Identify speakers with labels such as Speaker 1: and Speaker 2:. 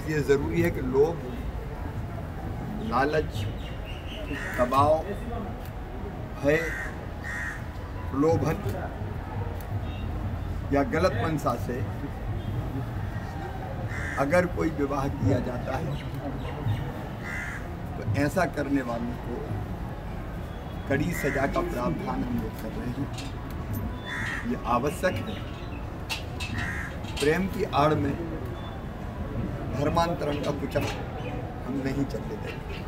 Speaker 1: इसलिए ज़रूरी है कि लोग लालच, दबाव, भय, प्रलोभन या गलत मंशा से अगर कोई विवाह किया जाता है तो ऐसा करने वालों को कड़ी सजा का प्रावधान हम लोग कर रहे हैं। ये आवश्यक है। प्रेम की आड़ में धर्मांतरण का कुचल हम नहीं चलने देंगे।